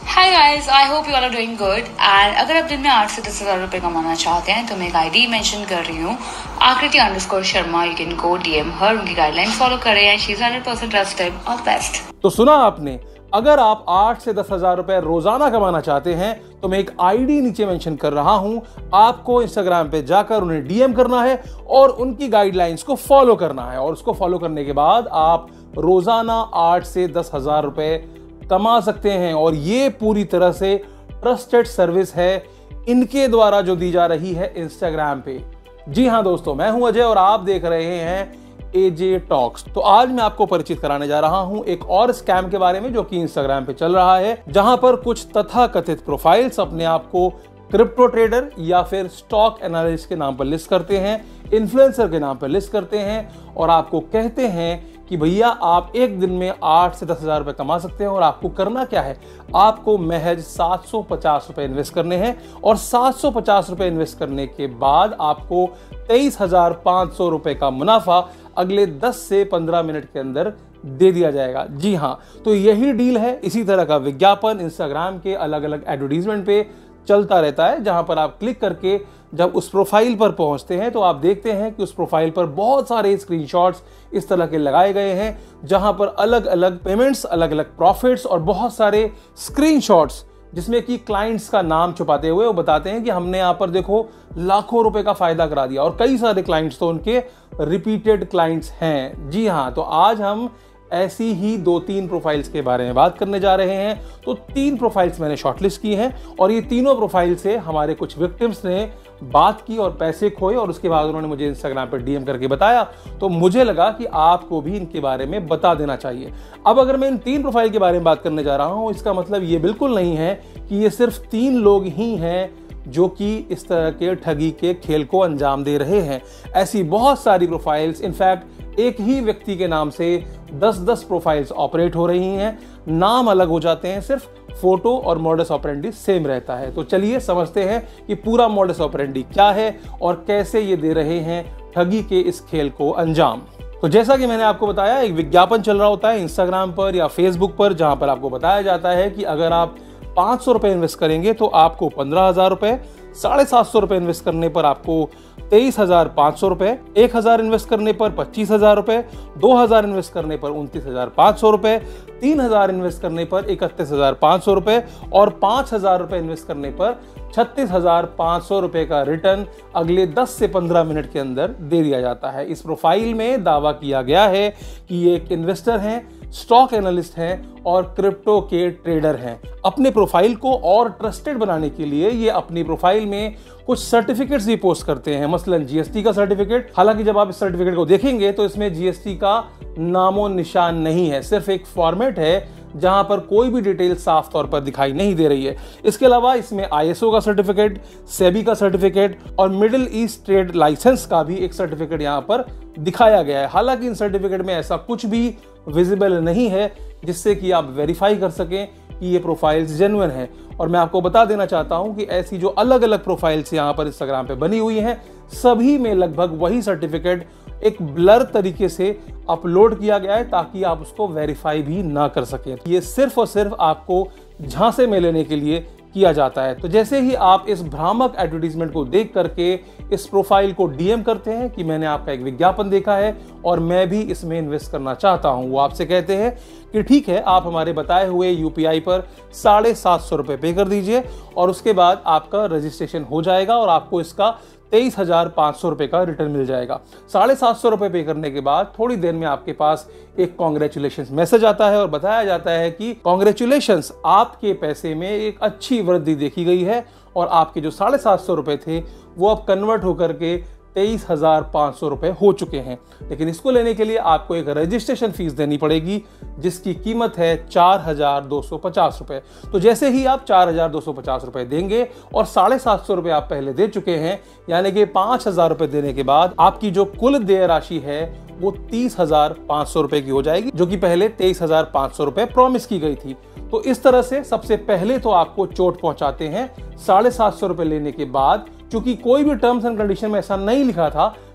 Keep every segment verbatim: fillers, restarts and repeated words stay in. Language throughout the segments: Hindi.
Hi guys, I hope you all are doing good. And अगर आप दिन में आठ से दस हजार रुपए कमाना चाहते हैं तो मैं एक आईडी मेंशन कर रही हूँ, Akriti underscore Sharma. You can go DM her, उनकी गाइडलाइन फॉलो करें and she is hundred percent trusted. All the best. तो सुना आपने, अगर आप आठ से दस हजार रुपए रोजाना कमाना चाहते हैं तो मैं एक आईडी नीचे मेंशन कर रहा हूं, आपको इंस्टाग्राम पे जाकर उन्हें डीएम करना है और उनकी गाइडलाइंस को फॉलो करना है। और उसको फॉलो करने के बाद आप रोजाना आठ से दस हजार रुपए कमा सकते हैं। और ये पूरी तरह से ट्रस्टेड सर्विस है इनके द्वारा जो दी जा रही है इंस्टाग्राम पे। जी हाँ दोस्तों, मैं हूं अजय और आप देख रहे हैं एजे टॉक्स। तो आज मैं आपको परिचित कराने जा रहा हूं एक और स्कैम के बारे में जो कि इंस्टाग्राम पे चल रहा है, जहां पर कुछ तथाकथित प्रोफाइल्स अपने आप को क्रिप्टो ट्रेडर या फिर स्टॉक एनालिस्ट के नाम पर लिस्ट करते हैं, इन्फ्लुएंसर के नाम पर लिस्ट करते हैं और आपको कहते हैं कि भैया आप एक दिन में आठ से दस हजार रुपए कमा सकते हैं। और आपको करना क्या है, आपको महज सात सौ पचास रुपए इन्वेस्ट करने हैं और सात सौ पचास रुपए इन्वेस्ट करने के बाद आपको तेईस हजार पांच सौ रुपए का मुनाफा अगले दस से पंद्रह मिनट के अंदर दे दिया जाएगा। जी हाँ, तो यही डील है। इसी तरह का विज्ञापन इंस्टाग्राम के अलग अलग एडवर्टीजमेंट पे चलता रहता है, जहां पर आप क्लिक करके जब उस प्रोफाइल पर पहुंचते हैं तो आप देखते हैं कि उस प्रोफाइल पर बहुत सारे स्क्रीनशॉट्स इस तरह के लगाए गए हैं, जहां पर अलग अलग पेमेंट्स, अलग अलग प्रॉफिट्स और बहुत सारे स्क्रीनशॉट्स जिसमें कि क्लाइंट्स का नाम छुपाते हुए वो बताते हैं कि हमने यहाँ पर देखो लाखों रुपए का फायदा करा दिया। और कई सारे क्लाइंट्स तो उनके रिपीटेड क्लाइंट्स हैं। जी हाँ, तो आज हम ऐसी ही दो तीन प्रोफाइल्स के बारे में बात करने जा रहे हैं। तो तीन प्रोफाइल्स मैंने शॉर्टलिस्ट की हैं और ये तीनों प्रोफाइल से हमारे कुछ विक्टिम्स ने बात की और पैसे खोए और उसके बाद उन्होंने मुझे इंस्टाग्राम पर डीएम करके बताया। तो मुझे लगा कि आपको भी इनके बारे में बता देना चाहिए। अब अगर मैं इन तीन प्रोफाइल के बारे में बात करने जा रहा हूं, इसका मतलब ये बिल्कुल नहीं है कि ये सिर्फ तीन लोग ही हैं जो कि इस तरह के ठगी के खेल को अंजाम दे रहे हैं। ऐसी बहुत सारी प्रोफाइल्स, इनफैक्ट एक ही व्यक्ति के नाम से दस दस प्रोफाइल्स ऑपरेट हो रही हैं। नाम अलग हो जाते हैं, सिर्फ फोटो और मॉडस ऑपरेंडी सेम रहता है। तो चलिए समझते हैं कि पूरा मॉडस ऑपरेंडी क्या है और कैसे ये दे रहे हैं ठगी के इस खेल को अंजाम। तो जैसा कि मैंने आपको बताया, एक विज्ञापन चल रहा होता है इंस्टाग्राम पर या फेसबुक पर, जहां पर आपको बताया जाता है कि अगर आप पांच सौ रुपए इन्वेस्ट करेंगे तो आपको पंद्रह हजार रुपए, साढ़े सात सौ रुपए इन्वेस्ट करने पर आपको तेईस हजार पांच सौ रुपए, एक हजार इन्वेस्ट करने पर पच्चीस हजार रुपए, दो हजार इन्वेस्ट करने पर उनतीस हजार पांच सौ रुपए, तीन हजार इन्वेस्ट करने पर इकतीस हजार पांच सौ रुपए और पांच हजार रुपए इन्वेस्ट करने पर छत्तीस हजार पांच सौ रुपए का रिटर्न अगले दस से पंद्रह मिनट के अंदर दे दिया जाता है। इस प्रोफाइल में दावा किया गया है कि ये एक इन्वेस्टर हैं, स्टॉक एनालिस्ट हैं और क्रिप्टो के ट्रेडर हैं। अपने प्रोफाइल को और ट्रस्टेड बनाने के लिए ये अपनी प्रोफाइल में कुछ सर्टिफिकेट्स भी पोस्ट करते हैं, मसलन जीएसटी का सर्टिफिकेट। हालांकि जब आप इस सर्टिफिकेट को देखेंगे तो इसमें जीएसटी का नामो निशान नहीं है, सिर्फ एक फॉर्मेट है जहां पर कोई भी डिटेल साफ तौर पर दिखाई नहीं दे रही है। इसके अलावा इसमें आईएसओ का सर्टिफिकेट, सेबी का सर्टिफिकेट और मिडिल ईस्ट ट्रेड लाइसेंस का भी एक सर्टिफिकेट यहां पर दिखाया गया है। हालांकि इन सर्टिफिकेट में ऐसा कुछ भी विजिबल नहीं है जिससे कि आप वेरीफाई कर सकें कि ये प्रोफाइल्स जेन्युइन हैं। और मैं आपको बता देना चाहता हूं कि ऐसी जो अलग अलग प्रोफाइल्स यहां पर इंस्टाग्राम पे बनी हुई हैं, सभी में लगभग वही सर्टिफिकेट एक ब्लर तरीके से अपलोड किया गया है ताकि आप उसको वेरीफाई भी ना कर सकें। ये सिर्फ और सिर्फ आपको झांसे में लेने के लिए किया जाता है। तो जैसे ही आप इस भ्रामक एडवर्टीजमेंट को देख करके इस प्रोफाइल को डीएम करते हैं कि मैंने आपका एक विज्ञापन देखा है और मैं भी इसमें इन्वेस्ट करना चाहता हूं, वो आपसे कहते हैं कि ठीक है, आप हमारे बताए हुए यूपीआई पर साढ़े सात सौ रुपए पे कर दीजिए और उसके बाद आपका रजिस्ट्रेशन हो जाएगा और आपको इसका तेईस हजार पांच सौ रुपए का रिटर्न मिल जाएगा। साढ़े सात सौ रुपए पे करने के बाद थोड़ी देर में आपके पास एक कॉन्ग्रेचुलेशन मैसेज आता है और बताया जाता है कि कॉन्ग्रेचुलेशंस, आपके पैसे में एक अच्छी वृद्धि देखी गई है और आपके जो साढ़े सात सौ रुपए थे वो अब कन्वर्ट होकर के तेईस हजार पांच सौ रुपए हो चुके हैं। लेकिन इसको लेने के लिए आपको एक रजिस्ट्रेशन फीस देनी पड़ेगी जिसकी कीमत है चार हजार दो सौ पचास रुपए। तो जैसे ही आप चार हजार दो सौ पचास रुपए देंगे और साढ़े सात सौ रुपए आप पहले दे चुके हैं, यानी कि पांच हजार रुपए देने के बाद आपकी जो कुल देय राशि है वो तीस हजार पांच सौ रुपए की हो जाएगी, जो कि पहले तेईस हजार पांच सौ रुपए प्रॉमिस की गई थी। तो इस तरह से सबसे पहले तो आपको चोट पहुंचाते हैं साढ़े सात सौ रुपए लेने के बाद, क्योंकि कोई भी टर्म्स एंड कंडीशन में ऐसा नहीं लिखा था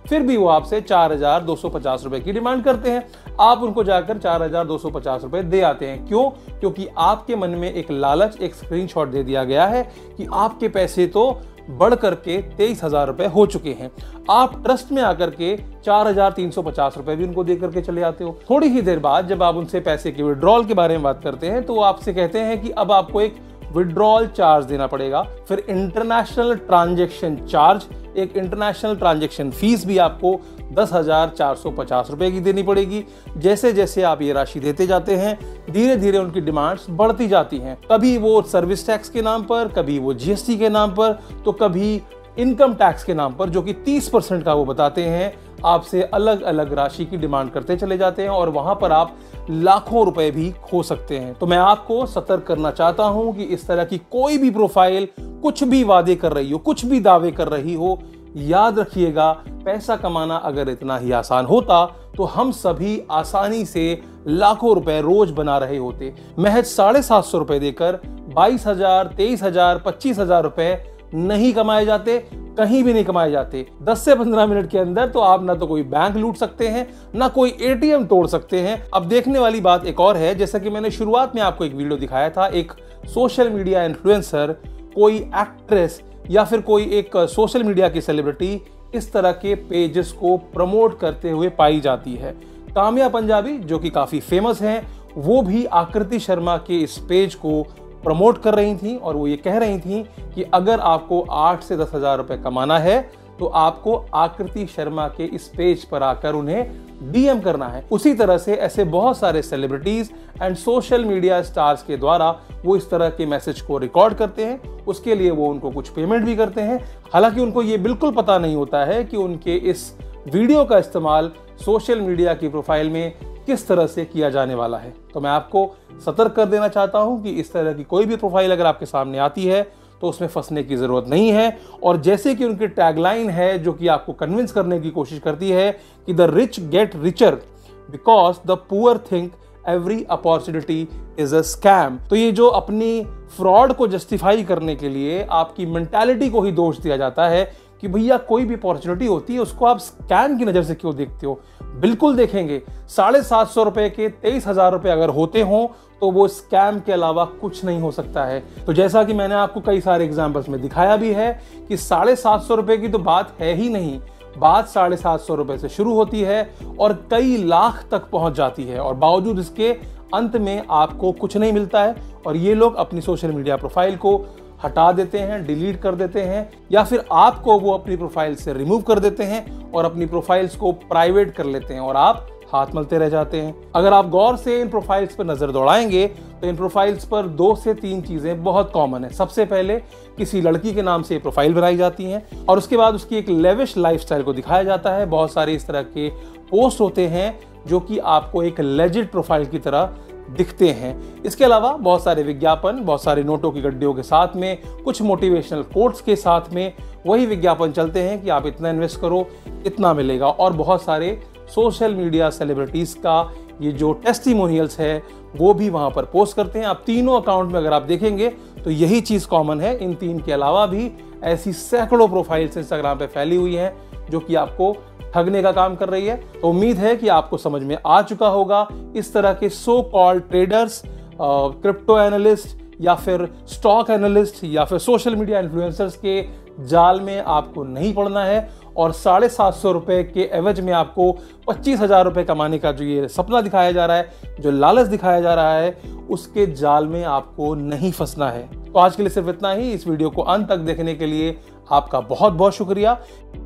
फिर भी वो आपसे चार हजार दो सौ पचास रुपए की डिमांड करते हैं। आप उनको जाकर चार हजार दो सौ पचास रुपए दे आते हैं। क्यों? क्योंकि आपके मन में एक लालच, एक स्क्रीनशॉट दे दिया गया है कि आपके पैसे तो बढ़ करके तेईस हजार रुपए हो चुके हैं। आप ट्रस्ट में आकर के चार हजार तीन सौ पचास रुपए भी उनको दे करके चले आते हो। थोड़ी ही देर बाद जब आप उनसे पैसे के विड्रॉल के बारे में बात करते हैं तो वो आपसे कहते हैं कि अब आपको एक विड्रॉल चार्ज देना पड़ेगा, फिर इंटरनेशनल ट्रांजैक्शन चार्ज, एक इंटरनेशनल ट्रांजैक्शन फीस भी आपको दस हजार चार सौ पचास रुपए की देनी पड़ेगी। जैसे जैसे आप ये राशि देते जाते हैं धीरे धीरे उनकी डिमांड्स बढ़ती जाती हैं। कभी वो सर्विस टैक्स के नाम पर, कभी वो जीएसटी के नाम पर, तो कभी इनकम टैक्स के नाम पर, जो कि तीस परसेंट का वो बताते हैं, आपसे अलग अलग राशि की डिमांड करते चले जाते हैं और वहां पर आप लाखों रुपए भी खो सकते हैं। तो मैं आपको सतर्क करना चाहता हूं कि इस तरह की कोई भी प्रोफाइल कुछ भी वादे कर रही हो, कुछ भी दावे कर रही हो, याद रखिएगा पैसा कमाना अगर इतना ही आसान होता तो हम सभी आसानी से लाखों रुपए रोज बना रहे होते। महज साढ़े सात सौ रुपए देकर बाईस हजार, तेईस हजार, पच्चीस हजार रुपए नहीं कमाए जाते, कहीं भी नहीं कमाए जाते। दस से पंद्रह मिनट के अंदर तो आप ना तो कोई बैंक लूट सकते हैं, ना कोई एटीएम तोड़ सकते हैं। अब देखने वाली बात एक और है, जैसा कि मैंने शुरुआत में आपको एक वीडियो दिखाया था, एक सोशल मीडिया इन्फ्लुएंसर, कोई एक्ट्रेस या फिर कोई एक सोशल मीडिया की सेलिब्रिटी इस तरह के पेजेस को प्रमोट करते हुए पाई जाती है। काम्या पंजाबी, जो कि काफी फेमस हैं, वो भी आकृति शर्मा के इस पेज को प्रमोट कर रही थी और वो ये कह रही थी कि अगर आपको आठ से दस हजार रुपए कमाना है तो आपको आकृति शर्मा के इस पेज पर आकर उन्हें डीएम करना है। उसी तरह से ऐसे बहुत सारे celebrities and social media stars के द्वारा वो इस तरह के मैसेज को रिकॉर्ड करते हैं, उसके लिए वो उनको कुछ पेमेंट भी करते हैं। हालांकि उनको ये बिल्कुल पता नहीं होता है कि उनके इस वीडियो का इस्तेमाल सोशल मीडिया की प्रोफाइल में किस तरह से किया जाने वाला है। तो मैं आपको सतर्क कर देना चाहता हूं कि इस तरह की कोई भी प्रोफाइल अगर आपके सामने आती है तो उसमें फंसने की जरूरत नहीं है। और जैसे कि उनकी टैगलाइन है जो कि आपको कन्विंस करने की कोशिश करती है कि the rich get richer because the poor think every opportunity is a scam. तो ये जो अपनी फ्रॉड को जस्टिफाई करने के लिए आपकी मेंटालिटी को ही दोष दिया जाता है कि भैया कोई भी अपॉर्चुनिटी होती है उसको आप स्कैम की नजर से क्यों देखते हो। बिल्कुल देखेंगे, साढ़े सात सौ रुपए के तेईस हजार रुपए अगर होते हों तो वो स्कैम के अलावा कुछ नहीं हो सकता है। तो जैसा कि मैंने आपको कई सारे एग्जांपल्स में दिखाया भी है कि साढ़े सात सौ रुपए की तो बात है ही नहीं, बात साढ़े सात सौ रुपए से शुरू होती है और कई लाख तक पहुंच जाती है और बावजूद इसके अंत में आपको कुछ नहीं मिलता है। और ये लोग अपनी सोशल मीडिया प्रोफाइल को हटा देते हैं, डिलीट कर देते हैं, या फिर आपको वो अपनी प्रोफाइल से रिमूव कर देते हैं और अपनी प्रोफाइल्स को प्राइवेट कर लेते हैं और आप हाथ मलते रह जाते हैं। अगर आप गौर से इन प्रोफाइल्स पर नजर दौड़ाएंगे तो इन प्रोफाइल्स पर दो से तीन चीजें बहुत कॉमन है। सबसे पहले किसी लड़की के नाम से प्रोफाइल बनाई जाती हैं और उसके बाद उसकी एक लेविश लाइफस्टाइल को दिखाया जाता है। बहुत सारे इस तरह के पोस्ट होते हैं जो कि आपको एक लेजिट प्रोफाइल की तरह दिखते हैं। इसके अलावा बहुत सारे विज्ञापन, बहुत सारे नोटों की गड्डियों के साथ में, कुछ मोटिवेशनल कोट्स के साथ में वही विज्ञापन चलते हैं कि आप इतना इन्वेस्ट करो, इतना मिलेगा। और बहुत सारे सोशल मीडिया सेलिब्रिटीज का ये जो टेस्टिमोनियल्स है वो भी वहां पर पोस्ट करते हैं। आप तीनों अकाउंट में अगर आप देखेंगे तो यही चीज कॉमन है। इन तीन के अलावा भी ऐसी सैकड़ों प्रोफाइल्स इंस्टाग्राम पे फैली हुई हैं जो कि आपको ठगने का काम कर रही है। तो उम्मीद है कि आपको समझ में आ चुका होगा इस तरह के so called traders, crypto analyst या फिर स्टॉक एनालिस्ट या फिर सोशल मीडिया इन्फ्लुएंसर्स के जाल में आपको नहीं पड़ना है और साढ़े सात सौ रुपए के एवज में आपको पच्चीस हजार रुपए कमाने का जो ये सपना दिखाया जा रहा है, जो लालच दिखाया जा रहा है, उसके जाल में आपको नहीं फंसना है। तो आज के लिए सिर्फ इतना ही। इस वीडियो को अंत तक देखने के लिए आपका बहुत बहुत शुक्रिया।